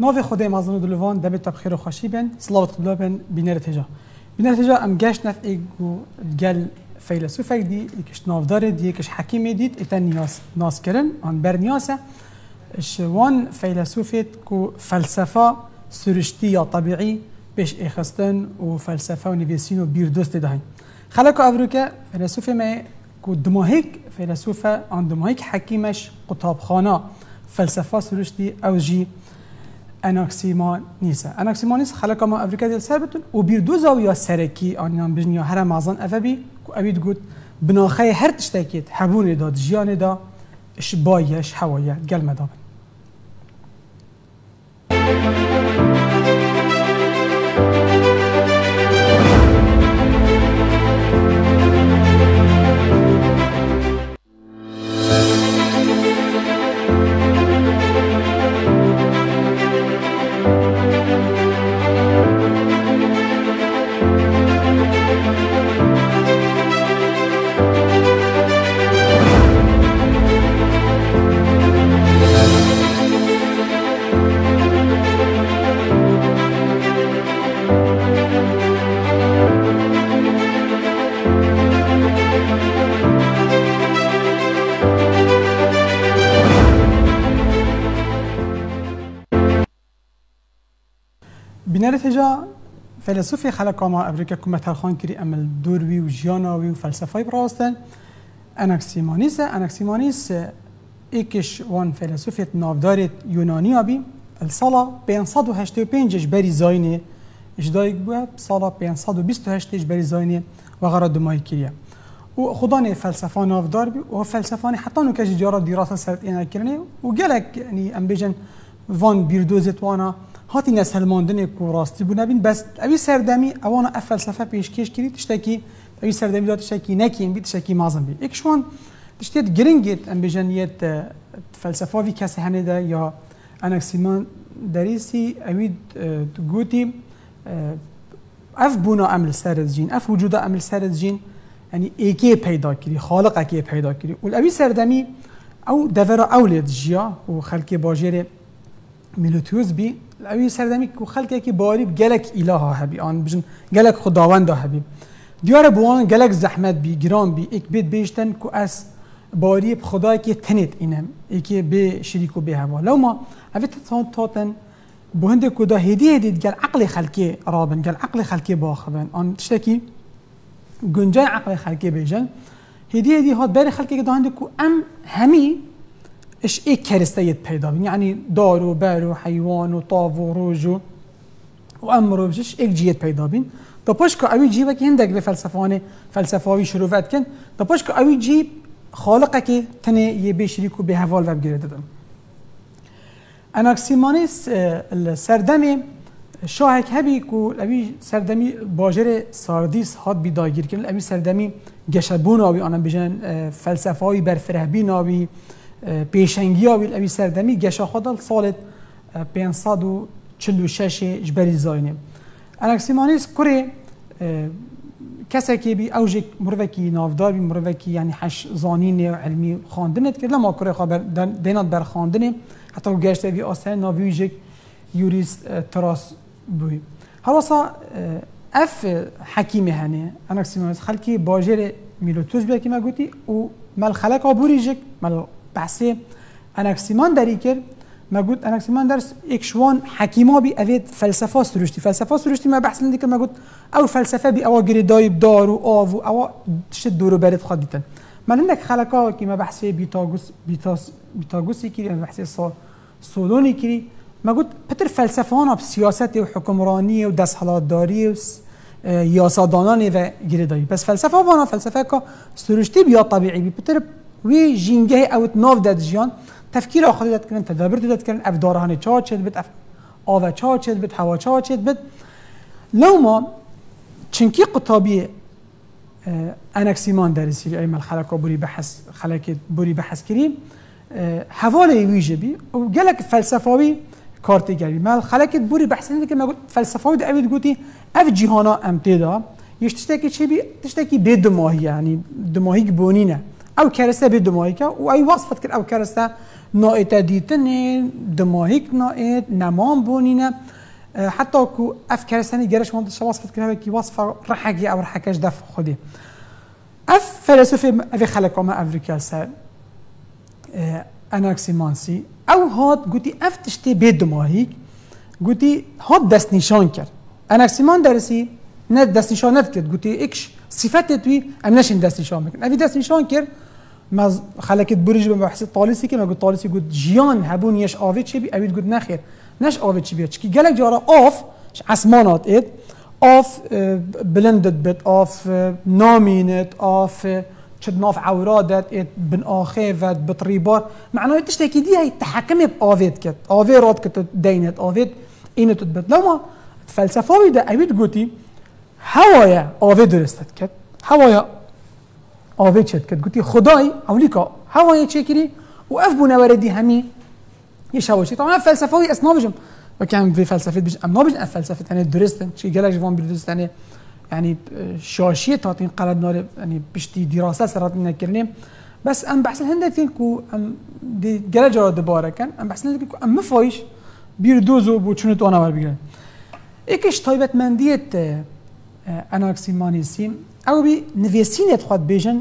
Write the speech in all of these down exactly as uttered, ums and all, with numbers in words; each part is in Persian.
نوع خدای مازن دلوان دبی تبخیر و خوشی بن صلوات خدا بن بینر تجا بینر تجا ام گشت نف ایگو گل فیلسوف دی یکش نافدار دی یکش حکیم دید ایتن نیاز ناز کردن آن بر نیازه شوان فیلسوفت کو فلسفه سرشتی یا طبیعی پیش اخستن و فلسفه و نویسین و بیر دوست دهین خلق افریقا فیلسوف ما کو دماهیک فیلسوف آن دماهیک حکیمش قطابخانه فلسفه سرشتی اوجی اناکسیمانیسه اناکسیمانیس خلق ما افریقا دل سربتون و بیر دو زاویه سرکی آنیان بجنیا هر مازن افبی کو اوید گوت بناخه هر تشتکیت حبون داد جیان دا اش بایش هوایه گل مدابن بنرت جا فیلسوفی خلق ما افریقا کمتر خان کری عمل دوروی و جیاناوی و فلسفه‌ای براستن اناکسیمانیس اناکسیمانیس ایکش وان فیلسوفیت نافدارت یونانی آبی السالا پانصد و هشتاد و پنج بری زاینه اجدایک بود سالا پانصد و بیست و هشت بری زاینه و غرا دمای کریه و خدان فلسفه نافدار بی و فلسفه حتی نو کج جارا دراسه سرت اینا کرنه و گلک یعنی ام بجن وان بیردوزت وانا هاتی نسل ماندن کو راستی بو نبین بس اوی سردمی اوانا اف فلسفه پیشکش کردی تشتکی اوی سردمی داد تشتکی نکیم بی تشتکی مازن بی یکشون تشتیت گرینگت ام بجنیت فلسفه وی کسی هنده یا اناکسیمان دریسی اوی گوتی اف بونا عمل سرد جین اف وجود عمل سرد جین یعنی ایکی پیدا کردی خالق ایکی پیدا کردی و اوی سردمی او دورا اولد جیا و خلق باجر میلوتیوس بی اوی سردمی کو خلقی که باری گلک اله هبی آن بجن گلک خداوند هبی دیار بوان گلک زحمت بی گرام بی یک بیت بیشتن کو اس باری خدای که تنت اینم یکی به شریک و به هوا لو ما اوی تان تاتن بهند کو دا هدیه هدید گل عقل خلقی رابن گل عقل خلقی باخبن آن تشتکی گنجای عقل خلقی بیجن هدیه هدی هات بر خلقی که دهند کو ام همی اش ایک کرستیت پیدا بین یعنی دار و بر و حیوان و طاو و روج و امر و بجش ایک جیت پیدا بین تا پاش که اوی جیبه که هندک به فلسفانه فلسفاوی شروعات کن تا پاش که اوی جیب خالقه که تنه یه بشریک و به حوال وب گیره دادن اناکسیمانیس سردمی شاهک هبی که اوی سردمی باجر ساردیس هات بی داگیر کن اوی سردمی گشبون آبی آنم بجن فلسفاوی برفرهبین آبی پیشنگی آبی اوی سردمی گشا خودل سالت پانصد و چهل و شش جبری زاینه اناکسیمانیس کره کسی که بی اوجک مروکی نافدار بی مروکی یعنی حش زانین علمی خواندنت کرد لما کره خبر دینات بر خواندنه حتی و گشت اوی آسه ناویجک یوریس تراس بوی حواسا اف حکیمه هنه اناکسیمانیس خلکی باجر میلوتوس بیا که ما گوتی و مل خلق آبوریجک مل بحثه اناکسیمان داری کرد ما گوت اناکسیمان درس اکشوان حکیما بی اوید فلسفه سرشتی فلسفه سرشتی ما بحث لندی که ما گوت او فلسفه بی او گری دایب دار و آو و او تشت دورو برد خود دیتن من عندك خلقا که ما بحثه بیتاگوس بیتاس بیتاگوسی کری ما بحثه سا سولونی کری ما گوت پتر فلسفهان اب سیاست و حکمرانی و دستهلاتداری و یاسادانان و گری دایب بس فلسفه وانا فلسفه که سرشتی بیا طبیعی بی پتر وی جینگه اوت ناف داد جیان تفکیر آخری داد کردن تدابیر داد کردن افدارهان چه چه بد اف آوا چه چه بد هوا چه چه بد لو ما چنکی قطابی اناکسیمان درسی ای مال خلق بوری بحث خلق بوری بحث کریم حواله ویژه بی و گلک فلسفاوی کارتگری مال خلق بوری بحث که ما فلسفاوی دوید گویی اف جهانا امتدا یشتکی چی بی تشتکی به دماهی یعنی دماهی بونینه او کرسته به دماهی که و ای وصفت کرد او کرسته نایت دیتنه دماهیک نایت نمان بونینه حتی کو اف کرستنی گرش مند شواص فکر که وصف رحقی او رحکش دف خودی اف فلسفه اف خلق ما امریکا سر اناکسیمانسی او هات گویی اف تشتی بید دماهیک گویی هات دست نشان کرد اناکسیمان درسی نه دست نشان نکرد گویی اکش صفت توی ام نشین دست نشان میکن اوی دست نشان کرد ما خلقت برج به بحث طالسی که ما گفت طالسی گفت جیان هبون یش آوی چی بی اوید گفت نخیر نش آوی چی بیاد چی گلک جارا آف اسمانات اید آف بلندد بت آف نامینت آف چد ناف عورادت اید بن آخیفت بطریبار معناه تشتکی دی هی تحکم بآوید کت آوی راد کت دینت آوید اینت بت لما فلسفه ده اوید گوتی هوایا آوی درستت کت هوایا آوی چت کت گوتی خدای اولیکا هوای چه کری و اف بنوردی همی یه شواشی طبعا فلسفه های اسنابجم و کم في فلسفه بيش ام نابج فلسفه ثانيه درستن شي قالك جوان بيدرس ثانيه يعني شاشيه تاتين قلب نار يعني بشتي دراسه صارت نكرني بس ام بحث هندتين كو ام دي قالك جرا دباره كان ام بحث هندتين كو ام مفايش بيردوزو بو چونت انا ور بيگرن ايكش طيبت منديت اناكسيمانيسيم او بي نفيسينت خد بيجن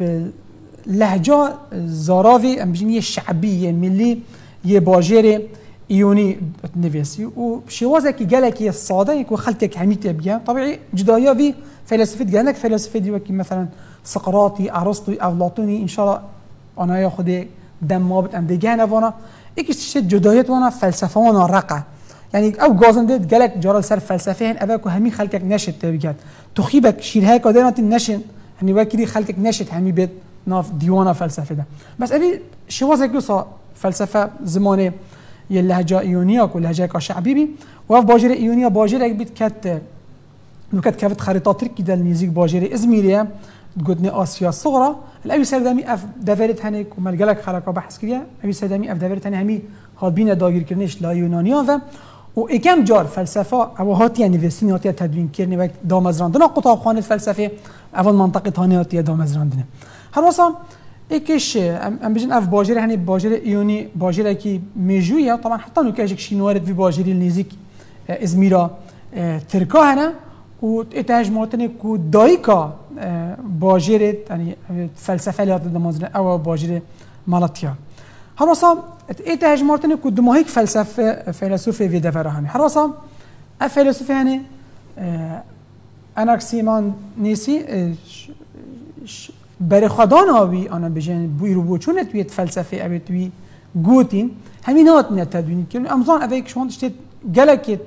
بلهجه زاراوي ام بيجن شعبيه ملي يه باجره ایونی نویسی و شوازه که گلکی ساده یک و خلقك همیت بیان طبیعی جدایا وی فلسفه گلک فلسفه دیو که مثلا سقراطی ارسطو افلاطونی ان شاء الله آنها یا خود دم مابت ام دیگه نوانا یکیش جدایت وانا فلسفه وانا رقه یعنی او گازنده گلک جارال سر فلسفه هن اوه که همی خلقك نشد تبیگد تخیبک شیرهای کادرات نشن یعنی وکیلی خلقك نشد همی بید ناف دیوانا فلسفه ده بس اوی شوازه که فلسفه زمانه یه لهجه ایونیا که لهجه که شعبی بی و اف باجر ایونیا باجر اگه بید کت نکت کفت خریطات ترکی دل نیزیک باجر ازمیریه گودنی آسیا صغرا الاوی سردمی اف دورت هنی که ملگلک خلقا بحث کریه اوی سردمی اف دورت هنی همی هادبین داگیر کرنش لا یونانیا و و اکم جار فلسفه او هاتی نویسین هاتی تدوین کرنی و دامزراندن قطاب خانه فلسفه اول منطقه تانی هاتی دامزراندن هر واسه ایکش ام بيجن اف باجر هني باجر ایونی باجر کی میجویه طبعا حتى انه كاجك شي نوارد في باجر النيزيك ازميرا تركا هنا و اتهاجماتن كو دايكا باجر يعني فلسفه اللي دمازن او باجر مالاتيا هراسا اتهاجماتن كو دماهيك فلسفه فيلسوف في دفره هني هراسا فيلسوف هني اناكسيمان نيسي برای خدان آبی آن بجن بویرو بوچونه توی فلسفه ابی توی گوتین همین هات نه تدوین که امزان اوی که شما داشتید گلکت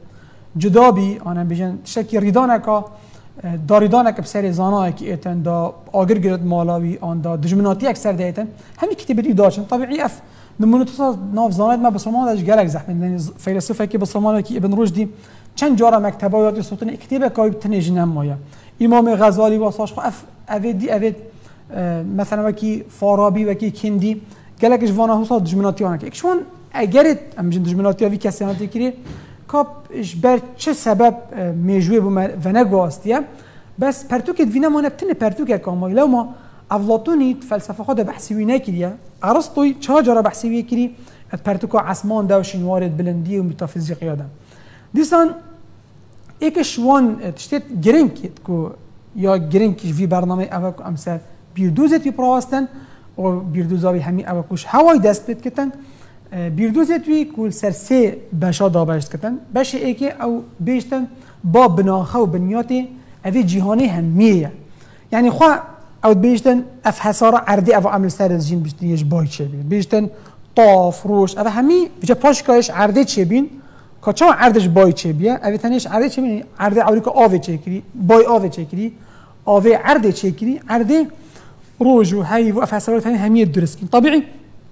جدابی آن بجن شکی ریدانکا داریدانک بسر زانای که ایتن دا آگر گرد مالاوی آن دا دجمناتی اکثر دیتن همین کتابی داشتن طبیعی اف نمونه تصاد ناف زانات ما بسرمان داشت گلک زحمت یعنی فیلسوفه که بسرمان که ابن رشدی چند جارا مکتبایات سلطان کتابه کایب تنجنم مایا امام غزالی واساش اف اوید اوید مثلا وکی فارابی وکی کندی گلکش وانا حسا دجمناتی آنکه اکشون اگرت امجن دجمناتی آوی کسی آنکه کری کاش بر چه سبب میجوی بوم و نگواستیه بس پرتوکت وینا ما نبتنه پرتوکه کامای لو ما افلاطونی فلسفه خود بحثی وی نکریه ارسطوی چه جرا بحثی وی کری پرتوکا عثمان داوشین وارد بلندی و متافیزیک یادم دیسان ایکش وان تشتت گرینکیت کو یا گرینکیش وی برنامه اوک امثال بیردوزت پرواستن و بیردوزاوی همی اوکوش هوای دست بید کتن بیردوزت وی کل سرسه بشا دابشت کتن بشه ای که او بیشتن با بناخه و بنیاتی اوی جهانی همیه یعنی خواه او بیشتن اف حسارا عردی او عمل سر از جین بیشتن یش بای چه بین بیشتن طاف روش او همی بجا پاشکایش عرده چه بین که چه عردش بای چه بیه اوی تنیش عرده چه بین عرده اولی که آوه چه کری بای آوه چه کری آوه عرده چه کری عرده روج و هی و افسرات همی درست کن طبیعی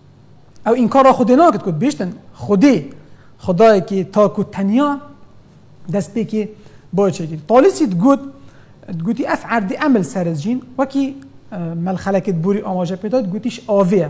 او این کار را خود ناکد کد بیشتن خودی خدایی که تا کد تنیا دست بی که باید چه کری طالیسید گود گوتی اف عرده عمل سر از جین وکی مل خلکت بوری آماجه پیداد گوتیش آوه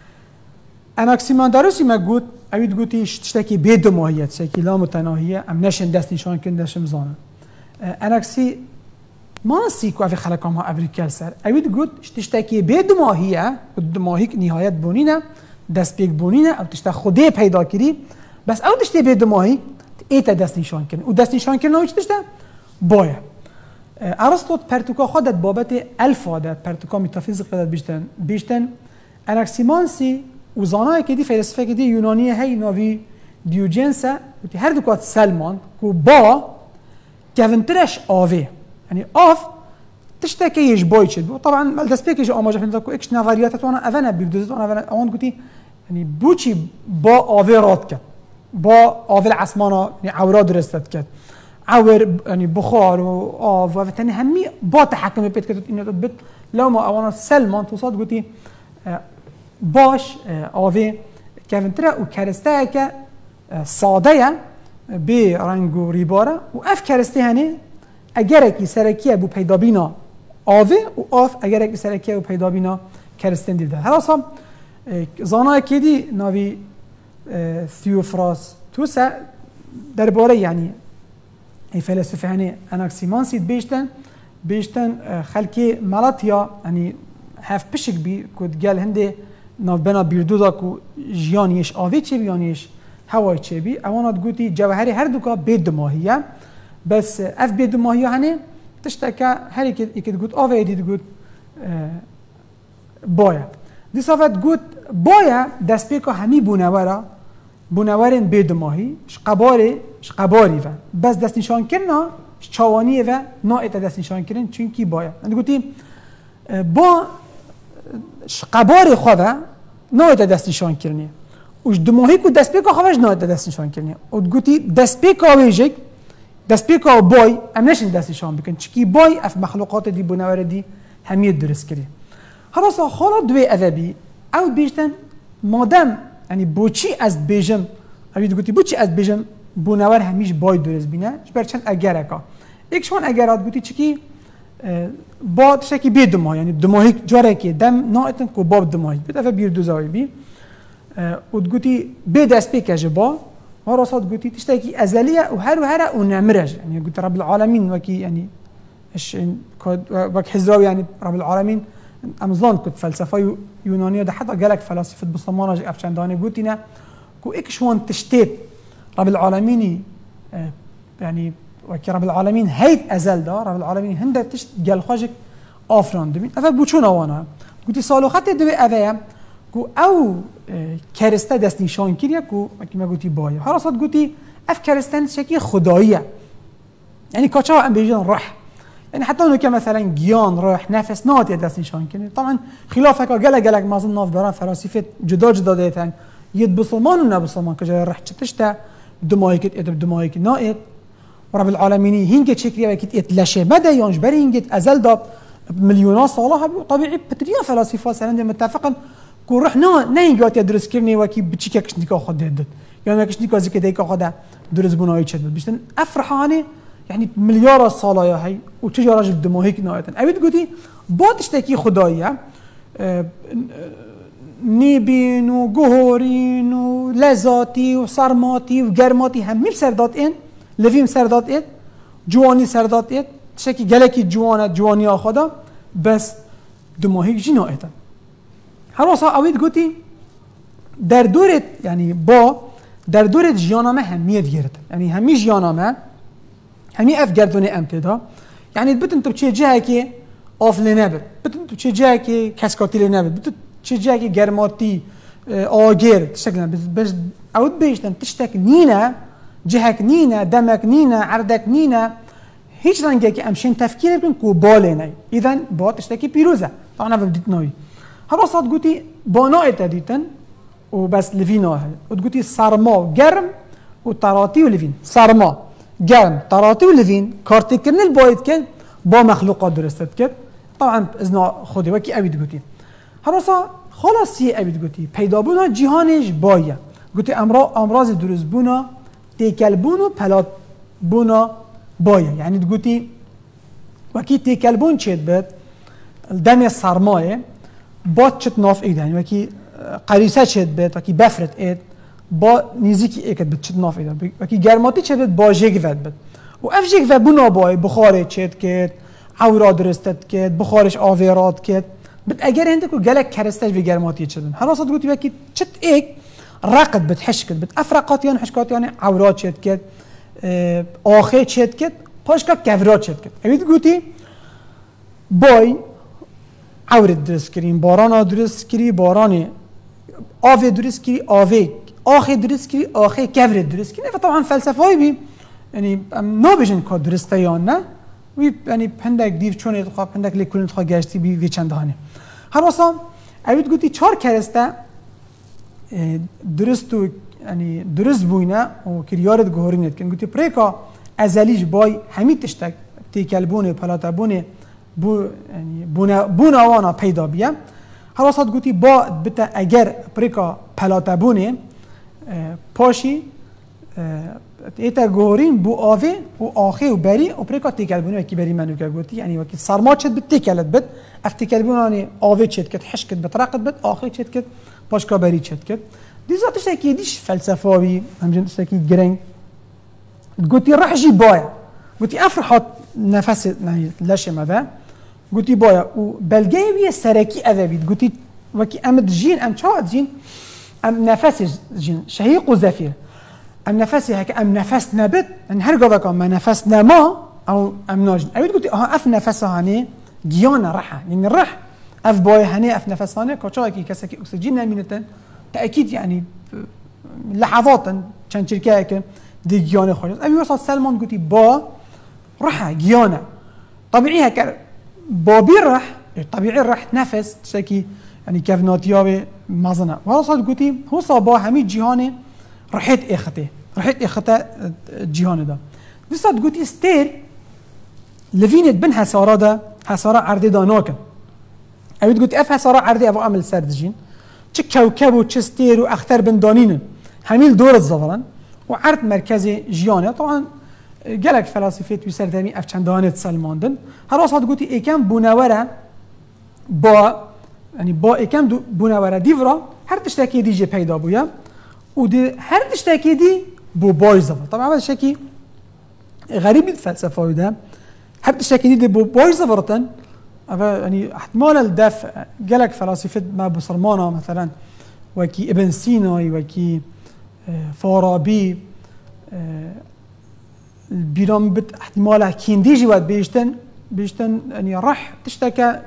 اناکسیمان داروسی ما گود اوید گوتیش تشتکی بید ماهیت شکی لا متناهیه ام نشن دست نشان کن دشم زانه اناکسی ما نسيكو في خلقهم أفريقيا سر أبيد قلت تشتكي بيد ماهية قد ماهيك نهاية بونينا دست پیک بونینه او تشتا خوده پیدا کری بس او تشتی به دماهی ایتا دست نشان کردن و دست نشان کردن اوش تشتا باید ارسطو پرتوکا خودت بابت الفا داد پرتوکا متافیزیک داد بیشتن بیشتن اناکسیمانسی و زانای که دی فلسفه که دی یونانی هی ناوی دیوجنسه و تی هر دوکات سلمان کو با کونترش آوه یعنی آف تشتا که یش بای چید طبعا دست پیکش آماجه فهمت کو اکش نواریات وانا اونا بیردوزت وانا اونا آن گویی یعنی بوچی با آوه راد کرد با آوه العسمانا یعنی عورا درستت کرد عور يعني بخار وآف وثاني همي با تحكم بيت كده إنه تبت لو ما أوانا سلمان توصل قلتي باش آوه كافنترا وكارسته ك صادية برنجو ريبارة وأف كارسته هني أجرك سركية بو بيدابينا آوه وآف أجرك سركية بو بيدابينا كارستين دي ده هلا صام زانا كدي ناوي ثيوفراس توسع درباره يعني فلسفه هني اناكسيمانسيت بيشتن بيشتن خلكي مالاتيا يعني هاف بشك بي كود قال هندي ناف بنا بيردودا كو جيانيش آوي چه بيانيش هواي چه بي اوانا تقولي جوهري هر دوكا بيد دماهية بس اف بيد دماهية هني تشتكى هري كد قلت آوي دي تقول بايا دي صافت قلت بايا دست بيكا همي بونورا بونورين بيد ماهي شقباري شقباري و بس دست نشان كرنا چاواني و نائت دست نشان كرن چونكي بايا انت قلتي با شقباري خدا نائت دست نشان كرني وش دماهي كو دست بيكا خواش نائت دست نشان كرني و قلتي دست بيكا ويجيك دست بيكا باي ام نشن دست نشان بكن چكي باي اف مخلوقات دي بونور دي همية درس كري هراسا خالا دوي اذبي او بيشتن مادام يعني بوچی از بیجم اوید گویی بوچی از بیجم بونور همیش باید درست بینه بر چند اگر اکا یکشون اگرات گویی چکی با تشکی بی دماغ یعنی دماغی جاره که دم نایتن کو باب دماغی بده و بیر دوزایی بی و گویی بی دست بی کجا با ما راسات گویی تشکی ازلیه و هر و هر و نمرج یعنی گویی رب العالمین وکی یعنی اش وک حزراوی یعنی رب العالمین امزان كنت فلسفه يونانيه ده حتى قالك فلاسفه بصمانه افشانداني قلتنا كو اكشوان تشتيت رب العالمين آه يعني وكي رب العالمين هيت ازل ده رب العالمين هند تشت قال خاجك افران دمين افا بوچونا وانا قلت سالو خط دوي افا كو او آه كارسته دست نشان كيريا كو كما قلتي بايا خلاصات قلتي اف كارستان شكل خدائيه يعني كاتشا ام بيجن راح يعني حتى انه كمثلا جيان روح نفس ناتي دست نشان کنه طبعا خلافك قال قالك ما اظن ناف برا فلاسفه جدا جدا ديتن يد بصلمان ونا بصلمان كجا رح تشتا دمايك ادب دمايك نائت ورب العالمين هينك تشكري وكيت اتلشه بدا يونج بري هينك ازل دا مليونات صالحه طبيعي بتريا فلاسفه سنه متفقا كو روح نا نينجات يدرس كرني وكي بتشيكش نيكا خد دد يعني كش نيكا زي كده خد درس بناي تشد بيشتن افرحاني يعني مليار الصالة يا هي وتجارة جب دماغك نايتن أبيت قلتي بعد تشتكي خدايا اه نيبين وجهورين ولزاتي وصرماتي وجرماتي هم مي بسردات إن لفيم سردات إد جواني سردات إد تشتكي جلكي جوانة جواني آخدا بس دماغك جي نايتن هراسا أبيت قلتي در دورت يعني با در دورت جيانامه هميت جرت يعني همي جيانامه همي اف گردونه امتدا يعني بتن تو چه جایی که آف لنبر بتن تو چه جایی که کسکاتی لنبر بتن چه جایی که گرماتی آگر تشتكلنا بس اود بيشتن تشتك نينا جهك نينا دمك نينا عردك نينا هيش رنگه که امشين تفكير بكن كو باليناي اذن با تشتكي بيروزه طبعا بديت نوي هراسات قوتي باناء تديتن وبس لفينا هاي وتقولي صرما گرم وطراطي ولفين صرما گرم طراطي ولفين كارتي كرنل بايد كد با مخلوقات درستت كد طبعا اذن خودي وكي ابيد قوتي هراسا خلاص یه ابید گویی پیدا بونا جهانش باید گویی امرا امراض درست بونا تیکل بونو پلات بونا باید یعنی گویی وکی تیکل بون چید بد دم سرمایه باد چت ناف ایده یعنی وکی قریسه چید بد وکی بفرت اید با نیزیکی ایکد بد چت ناف ایده وکی گرماتی چید بد با جگ ود بد و اف جگ ود بونا باید بخاره چید کد عورا درستت کد بخارش آویرات کد بت اگر عندك وقالك كرستاج في جرماتي تشدن هل وصلت قلت بك تشت ايك رقد بتحشكت بتافرقات يعني حشكات يعني عورات شد كد آخه شد كد پاشكا كفرات شد كد ابيت قلتي باي عورت درست كريم باران درست كري باراني آوه درست كري آوه آخه درست كري آخه كفرت درست كري فطبعا فلسفه بي يعني نابجن كاد درسته یا نه وی یعنی پندک دیو چون اتخاب پندک لیکولن اتخاب گشتی بی وی چند هانه هر واسه اوید گویی چهار کرسته درست و یعنی درست بوینه و کریارت گهورینت کن گویی پریکا ازلیج بای همین تشتک تیکلبونه پلاتبونه بو یعنی بونا بوناوانا پیدا بیه هر واسه گویی با بته اگر پریکا پلاتبونه پاشی ایتا گورین بو آوه و آخه و بری و پریکا تیکلبونه وکی بری منو که گویی یعنی وکی سرما چد بد تیکلت بد افتیکلبونه آوه چد کت حش کت بترقت بد آخه چد کت پاشکا بری چد کت دیزا تشتکی دیش فلسفاوی همچنین تشتکی گرنگ گویی رحجی بایا گویی افرحات نفس نه لش مذا گویی بایا و بلگه وی سرکی اوید گویی وکی امد جین ام چاد جین ام نفس جین شهیق و زفیر ام نفسي هيك ام نفس نبت ان هر قضاك ما نفس نما او ام ناجن ابيت قلت اه اف نفس هاني جيانا رحه يعني الرح اف بوي هاني اف نفس هاني كوتشاكي كسكي اكسجين نمينتن تاكيد يعني لحظات كان شركه هيك دي جيانا خرج ابي وصل سلمان قلت با رحه جيانا طبيعي هيك بابي رح طبيعي رح نفس تشكي يعني كيف نوتياوي مازنا وصل قلت هو صبا همي جيهاني رحيت اخته رحيت اخته جيهان ده دسات قلت ستير لفينت بن حسارة ده حسارة عردي داناكن اويد قلت اف حسارة عردي ابو عمل سردجين چه كوكب و چه ستير و اختر بن دانين هميل دورت زفرن و عرض مركزي جيانه طبعا قالك فلاسفه وي سردمي اف چند دانت سلماندن هر واسط قلت ايكم بونوره با يعني با ايكم بونوره ديفرا هر تشتكي دي جي پیدا بويا و دي هر تشتكي دي بو باي زفر طبعا هذا شكي غريب الفلسفه ده هر تشتكي دي بو باي زفرتن يعني احتمال الدفع قالك فلاسفه ما بصرمانه مثلا وكي ابن سينا وكي فارابي البيرام بت احتمال كينديجي واد بيشتن بيشتن يعني راح تشتكى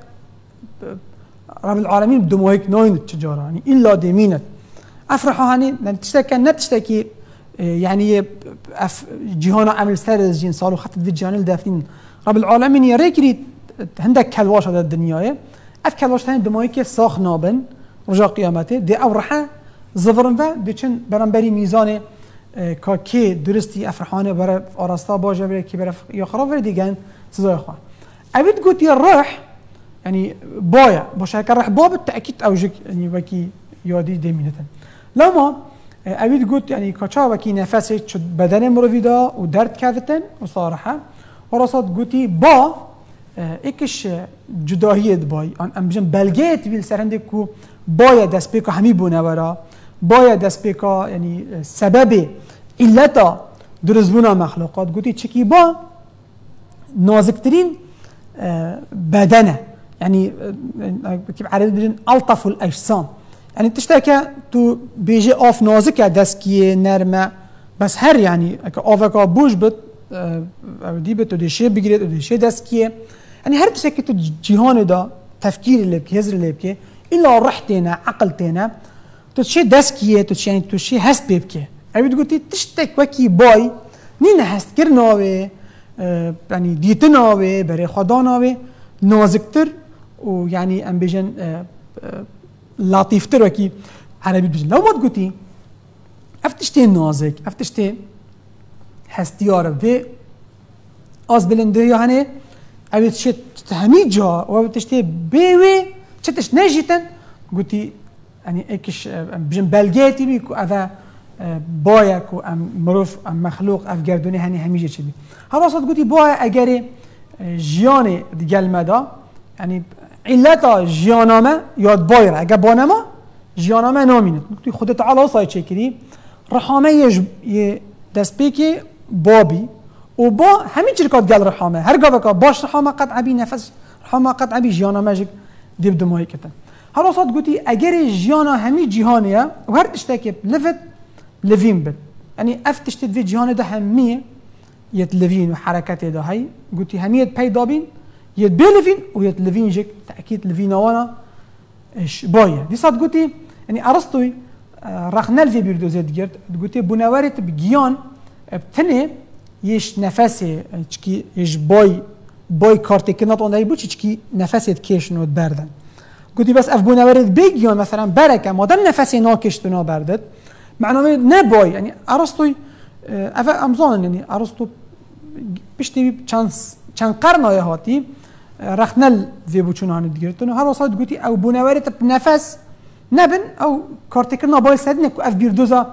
رب العالمين بدو هيك نوين التجاره يعني الا ديمينت افرحوا هاني تشتكى نتشتكي يعني اف جهانا عمل سرز جين صاروا خط في جهان الدافين رب العالمين يريكري عندك كلواش هذا الدنيا اف كلواش ثاني دمايك ساخ نابن رجا قيامته دي او رح زفرن و بچن برانبري ميزان کا کی درستی افرحانه برای آراستا باشه برای کی برای یا خراب برای دیگه سزای خواه اوید گوتی رح يعني بايا باش هكا راح باب التاكيد اوجك يعني وكي يادي ديمينتن لما اويد قلت يعني كاتشا وكي نفسي بدن مروفيدا ودرد كافتن وصراحه ورصد قلتي با ايكش جداهيه باي ام بجن بلغيت بيل سرندكو بايا دسبيكو همي بونورا بايا دسبيكا يعني سبب علتا درزبونا مخلوقات قلتي تشكي با نازكترين بدنه يعني كيف عرفت بجن الطف الاجسام يعني تشتكى تو بيجي اوف نازكه دسكيه نرمه بس هر يعني اوفكا بوش بت دي بت دي شي بيجريت دي شي دسكيه يعني هر تشتكى تو جهان دا تفكير اللي بك هزر اللي بك الا رحتنا عقلتنا تو شي دسكيه تو يعني تو شي هست بيبكي ابي قلت تشتك وكي باي نينا هست كرناوي يعني ديتناوي بري خداناوي نازكتر ويعني ام بيجن لطيفتر وكي عربي بيجن لو ما تقولي افتشتي نازك افتشتي هستيار في از بلنده يعني ابي تشت تهمي جا و تشتي بيوي تشتش نجيتن قلتي يعني ايكش بيجن بلغيتي بيكو اذا بايك و ام مروف ام مخلوق اف گردوني هني هميجه چبي هر واسط قلتي بايا اگري جياني ديگل مدا يعني علتا جيانامه ياد بايره اگه بانما جيانامه نامينه قلتي خود تعالى صاي چكري رحامه ي دسبيكي بابي و با همين شركات قال رحامه هر قاوكا باش رحامه قد عبي نفس رحامه قد عبي جيانامه جك دیب دمایی کتن هر وسط گویی اگر جیانا همی جهانیه و هر تشتکی لفت لفین بد یعنی افتشت في جهان ده همیه یت لفین و حرکت ده هی گویی همیت پیدا بین یت بلفین و یت لفین جک تأکید لفین وانا اش بايه دي صاد گویی یعنی ارسطوی رخنل في بيردوزيت گرد گویی بنوارت بگیان بتنه يش نفسه چکی يش باي باي کارتی که نتوان دایی بود چکی نفست کش نود بردن گویی بس اف بنوارت بگیان مثلا برکه مادر نفسی ناکشت نا بردد معناه نه باي يعني ارسطوی اف امزان يعني ارسطو بيشتي چند چند قرن هاتی رخنل في بوچونان دیگرتون هر وسط گویی او بنوارت بنفس نبن او کارتی که نباید سدنه اف بیردوزا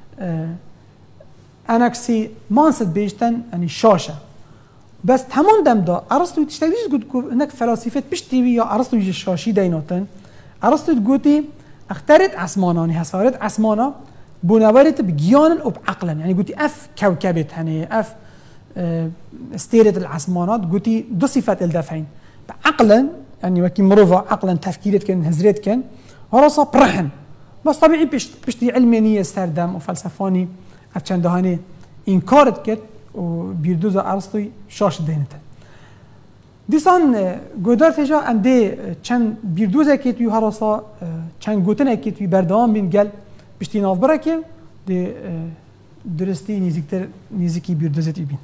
انکسی مانست بیشتن یعنی شاشه بس همون دم دا ارسطو تشتغلش گفت که هناك فلاسفه بيشتي یا ارسطو شاشی دیناتن ارسطو گویی اخترت اسمانانی هسارت اسمانا بنوارت بگیان و بعقلا يعني گویی اف کوكبت هنی اف استيرت العسمانات گویی دو صفات الدفعين بعقلا يعني وكي مروفا عقلا تفكيرت كان هزرت كان وراسا برحن بس طبيعي بيشتي علمانية استردم وفلسفاني أتشان دهاني إنكارت كت وبيردوزا أرسطوي شاش دينته ديسان قدر تجا أم دي چند بيردوزا كت وي هراسا چند قوتنا كت وي بردوان بين قل بيشتي ناف بركة دي درستي نيزيكتر نيزيكي بيردوزت يبين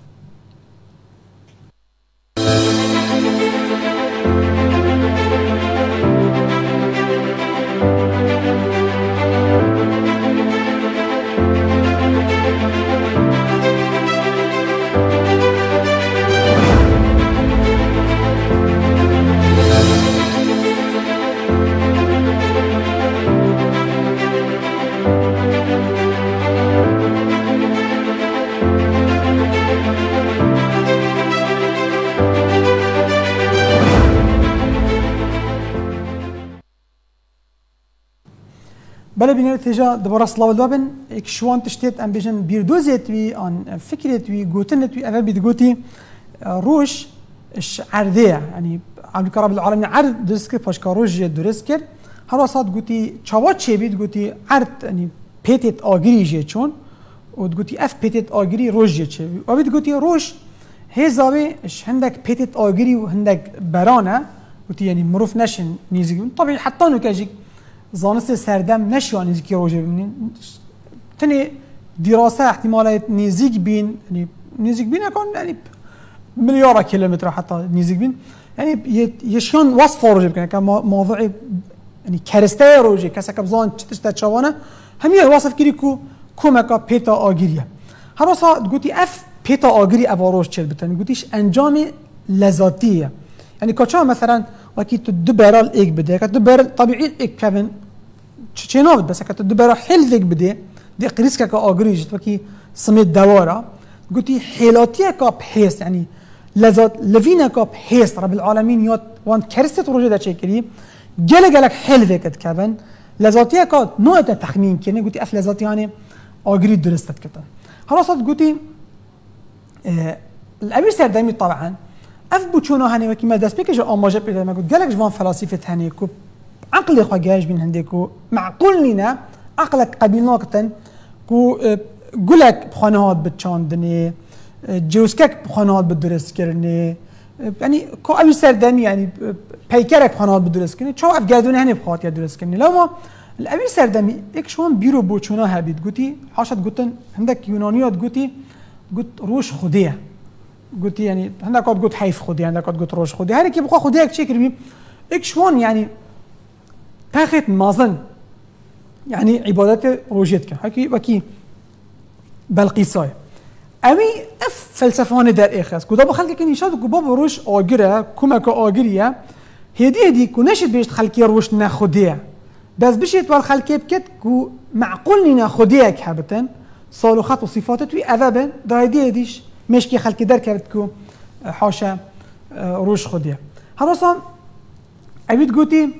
بله بینید تجا دوباره سلاو دابن یک شوان تشتیت ام بیشن بیردوزیت وی آن فکرت وی گوتنت وی اول بید گوتی روش اش عرضه یعنی عمل کراب العالمین عرض درست کرد پاشکا روش درست کرد هر وسط گوتی چاوات چه بید گوتی عرض یعنی پیتت آگری جه چون و گوتی اف پیتت آگری روش جه چه و بید گوتی روش هزاوی اش هندک پیتت آگری و هندک برانه گوتی یعنی مروف نشن نیزی طبعا حتی نکجی زانست سردم نشوان نزیکی روزه ببینین تنی دراسه احتمالات نزیک بین یعنی نزیک بین اکن یعنی میلیارد کیلومتر حتی نزیک بین یعنی یشان وصف روزه بکنه که موضوع یعنی کرسته روزه کسی که بزن چتش تچوانه همیشه وصف کردی کو کمکا پیتا آگیریه هر واسه گویی اف پیتا آگیری اواروش چه بتن گوییش انجام لذاتیه یعنی کجا مثلا وكي تدبر الإيك بدي كتدبر طبيعي الإيك كمان شيء نابد بس كتدبر حلفك بدي دي قريسك كأجريج وكي سميت دوارة قلتي حيلاتية كابحيس يعني لذات لفينا كابحيس رب العالمين يوت وان كرست رجع ده شيء كريم جل جلك حلفك كمان لذاتية كات نوع تخمين كني قلتي أف لذات يعني أجريج درستت كتن خلاص قلتي آه الأمير سردمي طبعا اف بوچونا هنی وکی ما دست بکش آماجه پیدا میکنه گلک جوان فلاسفه هنی کو عقل خواجاج بین هندی کو معقول نینا عقلك قبیل ناکتن کو گلک بخانهات بتشاندنی جوسکک بخانهات بدرست کردنی یعنی کو اوی سردمی یعنی پیکرک بخانهات بدرست کردنی چون اف گردون هنی بخواد یا درست کردنی لما الاوی سردمی یک شوان بیرو بوچونا هبید گوتی حاشت گوتن هندک یونانیات گوتی گوت روش خودیه قلت يعني هندك قد قلت حيف خدي هندك قد قلت روش خدي هذيك يبقى خدي هيك شكل بيه إيك شوان يعني تاخد مازن يعني عبادات روجيتك هكي وكي بالقيساي أمي أف فلسفان در إخلاص كده بخلك كني شاد كباب روش آجرة كم كآجرية هدي هدي كناشد بيشت خلكي روش ناخديه بس بيشت والخلكي بكت كو معقول ناخديه كهبتن صالوخات وصفات توي أذابن ده هدي هديش مشكي خلكي در كرت كو حاشا روش خديه هراسا أبيت قوتي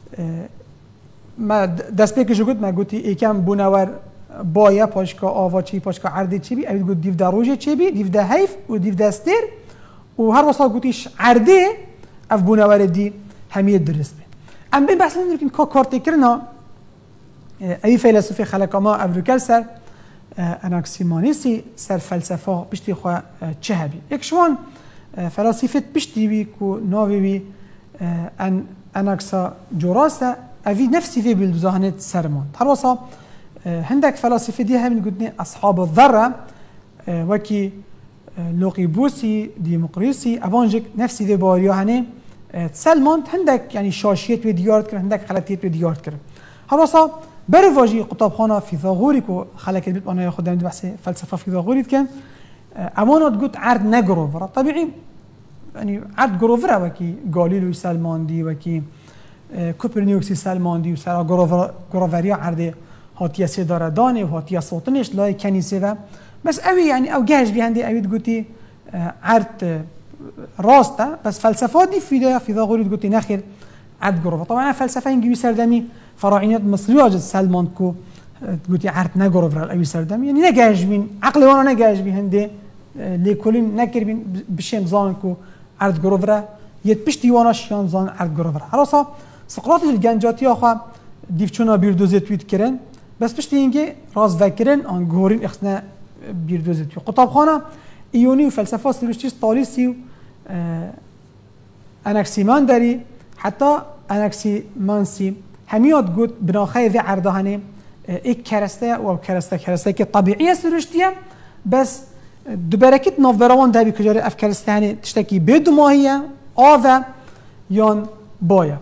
ما دست بيك جو قلت ما قوتي إيكام بوناور بايا باشكا آوا چي باشكا عردي چي بي أبيت قوت ديف دا روجه چي بي ديف دا هيف و ديف دا ستير و هر وصال قوتيش عردي اف بوناور دي همية درست بي ام بین بحث نداریم که کارتی کرنا ای فیلسوفی خلق ما ابروکل سر اناکسیمانیسی سر فلسفه بشتی خو چه هبی یک شوان فلسفه بشتی بی کو ناوی بی ان اناکسا جوراسه اوی نفسی في بالذهنات سرمان هروسا هندك فلاسفه دي هم قلنا اصحاب الذره وكي لوقي بوسي ديمقريسي افانجك نفسي في باريا هني سلمان هندك يعني شاشيت وديارت كر هندك خلاتيت وديارت كر هروسا برواجي قطابخانه فيثاغوري كو خلك البيت انا ياخذ عندي بحث فلسفه فيثاغوري كان امانات قلت عرض نجروفر طبيعي يعني عرض جروفر وكي غاليلو سلمان دي وكي کوپرنیکوسی سلماندی و سرا گرووریا عرض هاتیه سیداره دانه و هاتیه صوتنش لای کنیسه و بس اوی یعنی او گهش بیهنده اوید گوتی عرض راسته بس فلسفه دی فیده فیثاغوری گوتی نخیر عرض گروفر طبعا فلسفه انگوی سردمی فراعنیت مصری واجد سلماند کو گوتی عرض نگروفر اوی سردمی یعنی نگهش بین عقل وانا نگهش بیهنده لیکولین نکر بین بشیم زان کو عرض گروفر یت پشتی واناش یان زان عرض گروفر حراسا سقراط الجنجاتی آخوا دیفچونا بیردوزی تویت کرن بس پشتی اینکه راز وکرن آن گورین اخسنا بیردوزی تویت قطابخانه ایونی و فلسفه سروشتیش طالیسی و اناکسیمان داری حتی اناکسیمانسی همیاد گود بناخه وی عرضهانه ایک کرسته و کرسته کرسته که طبیعیه سروشتیه بس دوبارکت نافبروان دهبی کجاره اف کرسته هنه تشتکی بدو ماهیه آوه یان بایا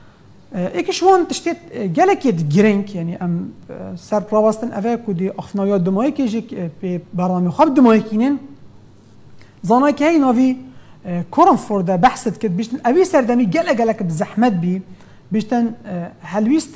ایکشون تشتیت گلکید گرینگ یعنی ام سر پرواستن اوه کودی اخنایات دمایی که جک به برنامه خواب دمایی کینن زانایی که هی ناوی کورن فورده بحثت کد بیشتن اوی سردمی گله گلک بزحمت بی بیشتن هلویست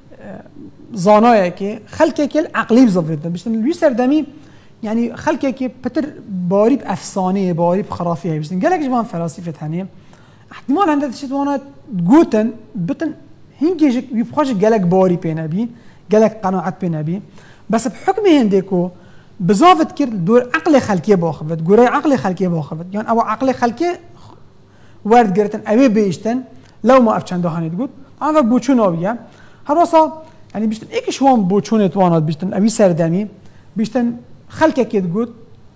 زانایی که خلقه کل عقلی بزبردن بیشتن الوی سردمی يعني خلقه که پتر باريب افسانه باريب خرافيه بیشتن گلک جوان فلسفه هنه احتمال هنده تشت وانا گوتن بتن هنگیش بيبخاش گلک باری پینابی گلک قناعت پینابی بس بحكم هندكو بزافت كرد دور عقل خلقيه باخفت گوره عقل خلقيه باخفت يعني او عقل خلقيه ورد گرتن اوی بیشتن لو ما افچنده هنید گوت اما بوچون آبیه هراسا يعني بیشتن ایکش وان بوچونت وانات بیشتن اوی سردمی بیشتن خلقه كده قلت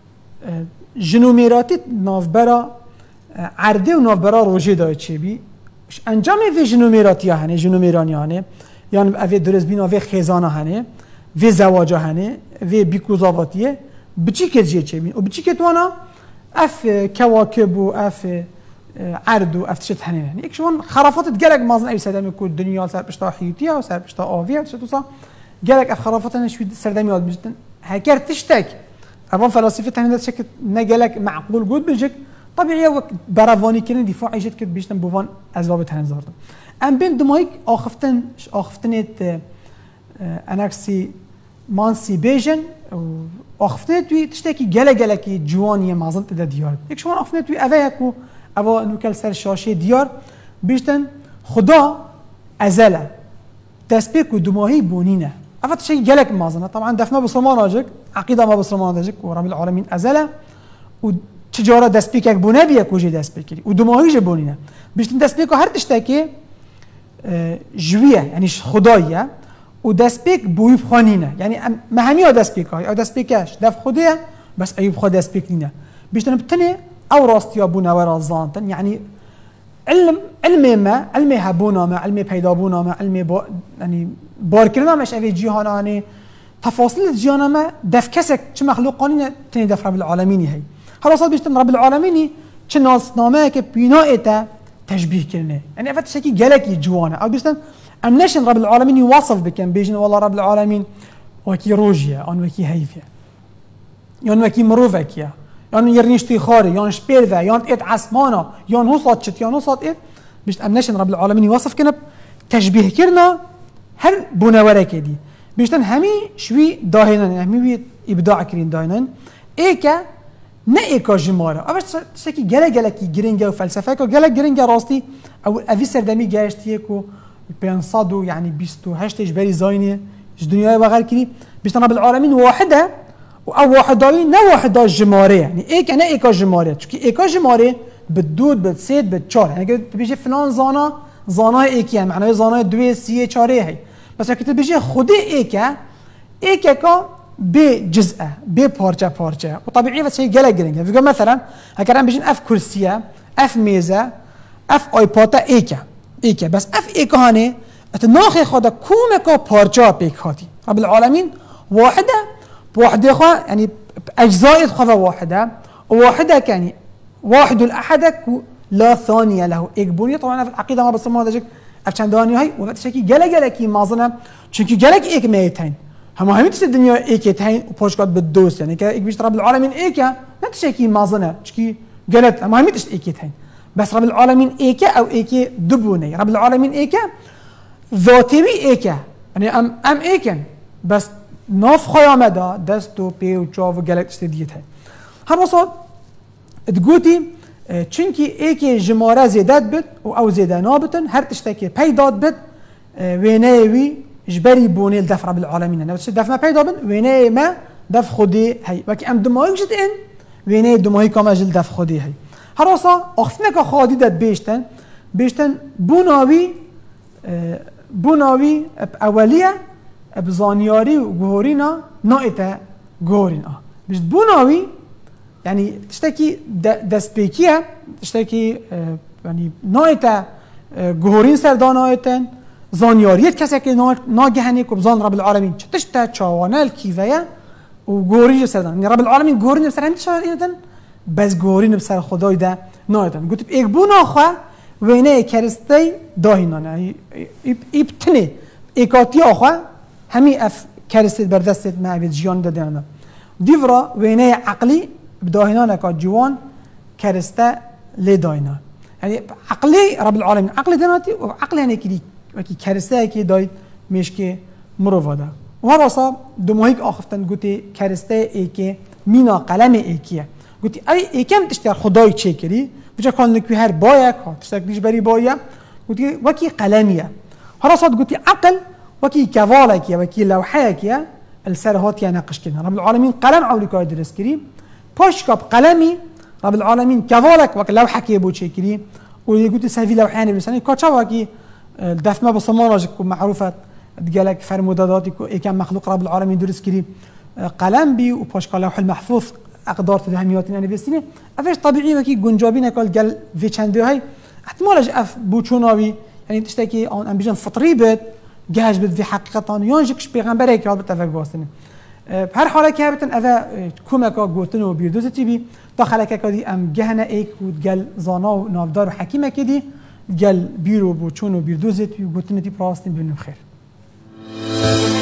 جنوميراتي نافبرا عرده و نافبرا روجه داید چه بی انجام وی جنوميراتي هنه جنوميراني هنه يعني اوه درست بین اوه خیزانه هنه وی زواجه هنه وی بیکوزاواتیه بچی که جیه چه بین و بچی که توانا اف کواکب و اف عرد و اف تشت هنه هنه یک شون خرافات گلک مازن اوی سردمی که دنیا سر پشتا حیوتیه و سر پشتا آویه و تشتوسا گلک اف خرافات هنشوی سردمی یاد بیشتن هكر تشتك أبان فلسفة هنده شكل نجلك معقول جود بيجك طبيعي وقت برافاني كنا دفاع يجد كده بيشتن بوفان أسباب هنزارد أم بين دمايك آخفتن آخفتنت أناكسي مانسي بيجن آخفتنت توي تشتكي جلا جلا كي جوانية معظم تدا ديار يكشون آخفتنت توي أفايكو أبا نوكل سر شاشة ديار بيشتن خدا أزله تسبيك ودماهي بونينه أفت شيء جلك مازنه طبعا دفنا بسلمان راجك عقيدة ما بسلمان راجك ورب العالمين أزله وتجارة دسبيكك بنبيك وجه دسبيكي ودماغي جبونينه بيش دسبيكو هر تشتكي جوية يعني خداية ودسبيك بويب خانينه يعني ما هميها دسبيكاي أو دسبيكاش دف خديه بس أيوب خد دسبيكينه بيش تنبتني أو راستيا بونا ورا زانتن يعني علم علم ما علم هبونا ما علم پیدا بونا ما علم با يعني باركرنا مش أبي جهاناني تفاصيل الجهان ما دف كسك شو مخلوقانين تاني دف رب العالمين هي خلاص بيشتم رب العالمين شو ناس نامه كبناء تا تشبيه كرنه يعني أفت شكي جلك جوانا أو بيشتم أمنشن رب العالمين يوصف بكم بيجن والله رب العالمين وكي روجيا أن وكي هيفيا يعني وكي مروفكيا يعني يرنيشتي خاري يعني شبيرفا يعني إت عسمانا يعني هو صاد شت يعني هو صاد إت بيشت أمنشن رب العالمين يوصف كنا تشبيه كرنا هر بناورة كدي بيشتن همي شوي داهنن همي إبداع كرين داهنن إيكا نه إيكا جمارة أبش تشكي جلا جلا كي جرينجا وفلسفة كو جلا جرينجا راستي أو أفي سردمي جاشتيكو بينصادو يعني بيستو هشتش بري زاينة الدنيا بغير كذي بيشتن رب العالمين واحدة أو واحداوي نه واحدا جمارة يعني إيكا نه إيكا جمارة شكي إيكا جمارة بتدود بتسيد بتشار يعني كده بيجي فلان زانا زانای ایکی معنای زانای دوی سیه چاره هی بس اگه بشه خود ایکه ایکه که به جزءه به پارچه پارچه و طبیعی واسه گله گرینگه میگم مثلا اگر هم بشین اف کرسیه اف میزه اف آیپاد ایکه ایکه بس اف ایکه هانه اتناخي خدا كومكا بارجا بيك هاتي رب العالمين واحدة بوحدة خا يعني أجزاء خذا واحدة وواحدة يعني واحد الأحد لا ثانية له إقبولية طبعا في العقيدة ما بسموها ذلك أفشان داني هاي وقت شكي جلك جلك كي مازنا شكي جلك إيك ميتين هم هم تس الدنيا إيكتين وبوشكات بالدوس يعني كا إيك بيش رب العالمين إيكا ما تشكي مازنا شكي جلت هم هم تس إيكتين بس رب العالمين إيكا أو إيكا دبوني رب العالمين إيكا ذاتي إيكا يعني أم أم إيكن بس ناف خيامة دا دستو بي و جاو جلك استديتها هر وصل تقولي چونكي إيكي جمارة زيادات بد و أو زيادة نابتن هر تشتكي بيدات بد ويناوي جبري بوني الدفع رب العالمين أنا بس دفع ما بيدا بن ويناي ما دفع خدي هاي وكي أم دماغي جد إن ويناي دماغي كما جل دفع خدي هاي هر وصل أختنا كخادي دات بيشتن بيشتن بوناوي بوناوي بأولية بزانياري وجهورينا نائته جهورينا مش بوناوي يعني تشتكي دسبيكية تشتكي يعني نائته جهورين سردان نائتن زانياريت كسي كي ناجهني كبزان رب العالمين تشتا تشاوانا الكيفية وجهورين سردان يعني رب العالمين جهورين بسر عند شاورينتن بس جهورين بسر خداي ده نائتن قلت بإيك بونا خا وينه كرستي داهنانه يبتني إيكاتي أخا همي أف كرستي بردست مع جيان دادنا ديفرا وينه عقلي بداهنانه كجوان كرسته لداينا يعني عقلي رب العالمين عقلي دناتي وعقلي يعني كذي وكي كرسته كي داي مش كي مروفادا وهراسا دموهيك آخفتن قلتي كرسته إيكي مينا قلم إيكيه قلتي أي إيكم تشتغل خداي تشكري بجا كان لك هر بايك تشتغليش بري بايا قلتي وكي قلمية هراسا قلتي عقل وكي كفالك يا وكي لوحيك يا السرهات يا ناقش كنا رب العالمين قلم عولك يدرس كريم باش كاب قلمي رب العالمين كفالك وك لوحك يبو تشكري ويقولي سافي لوحاني بس يعني كاتشاوكي الدف ما بصمانك معروفة تقالك فرموداتك كم مخلوق رب العالمين درس كريم قلم بي وباش لوح المحفوظ اقدار تدهميات يعني بسينه افيش طبيعي وكي جنجابين قال قال في چنده هاي احتمال اف بوچوناوي يعني تشتكي ان امبيجن فطري بد جاهز بد في حقيقه يونجكش پیغمبرك رابط افك باستنه بهر حاله که بتن اوا کومکا گوتن و بیردوزتی بی داخل که کدی ام گهنه ایک و گل زانا و نافدار و حکیمه کدی گل بیرو بوچون و بیردوزت و گوتن تی پراستین بنو خیر